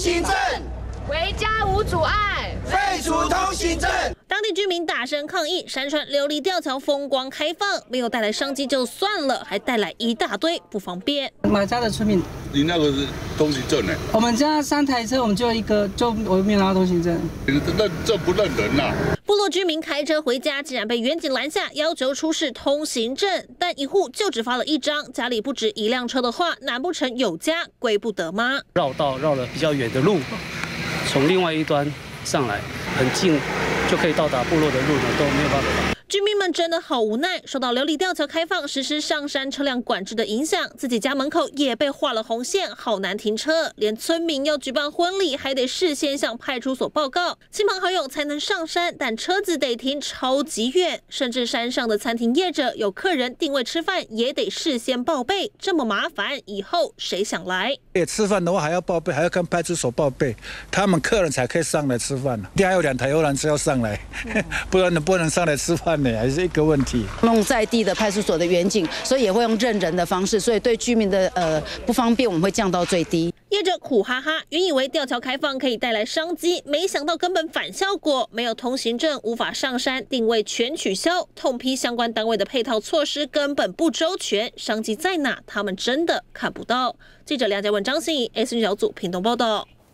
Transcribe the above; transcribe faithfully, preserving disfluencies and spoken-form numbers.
行证， 回家无阻碍， 废除通行证。 当地居民大声抗议，山川琉璃吊桥风光开放，没有带来商机就算了，还带来一大堆不方便。 马家的村民， 你那个是通行证呢？ 我们家三台车，我们就一个，就我没有拿到通行证。 认这不认人呐、啊？ 部落居民开车回家，竟然被远警拦下，要求出示通行证，但一户就只发了一张，家里不止一辆车的话，难不成有家归不得吗？ 绕道绕了比较远的路，从另外一端上来，很近就可以到达部落的路呢，都没有办法。 居民们真的好无奈，受到琉璃吊桥开放实施上山车辆管制的影响，自己家门口也被画了红线，好难停车。连村民要举办婚礼，还得事先向派出所报告，亲朋好友才能上山，但车子得停超级远，甚至山上的餐厅业者有客人定位吃饭，也得事先报备，这么麻烦，以后谁想来？ 吃饭的话还要报备，还要跟派出所报备，他们客人才可以上来吃饭。还有两台游览车要上来，不然不能上来吃饭。还是一个问题。 用在地的派出所的员警，所以也会用认人的方式，所以对居民的呃不方便，我们会降到最低。 业者苦哈哈，原以为吊桥开放可以带来商机，没想到根本反效果。没有通行证无法上山，定位全取消，痛批相关单位的配套措施根本不周全，商机在哪？他们真的看不到。记者梁家文、张欣怡 ，S N 小组屏东报道。